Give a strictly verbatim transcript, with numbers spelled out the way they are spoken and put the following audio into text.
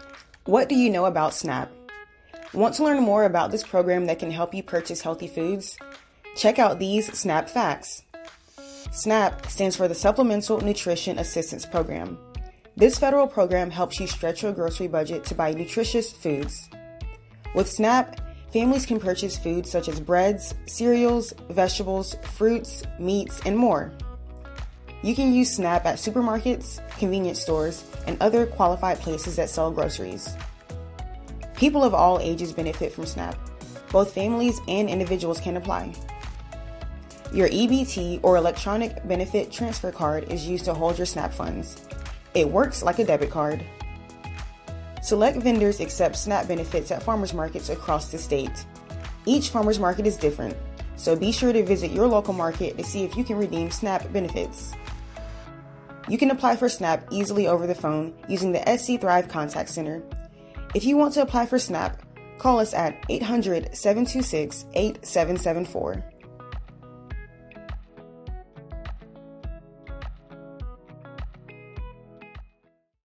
What do you know about SNAP? Want to learn more about this program that can help you purchase healthy foods? Check out these SNAP facts. SNAP stands for the Supplemental Nutrition Assistance Program. This federal program helps you stretch your grocery budget to buy nutritious foods. With SNAP, families can purchase foods such as breads, cereals, vegetables, fruits, meats, and more. You can use SNAP at supermarkets, convenience stores, and other qualified places that sell groceries. People of all ages benefit from SNAP. Both families and individuals can apply. Your E B T or electronic benefit transfer card is used to hold your SNAP funds. It works like a debit card. Select vendors accept SNAP benefits at farmers markets across the state. Each farmers market is different, so be sure to visit your local market to see if you can redeem SNAP benefits. You can apply for SNAP easily over the phone using the S C Thrive Contact Center. If you want to apply for SNAP, call us at eight hundred, seven two six, eight seven seven four.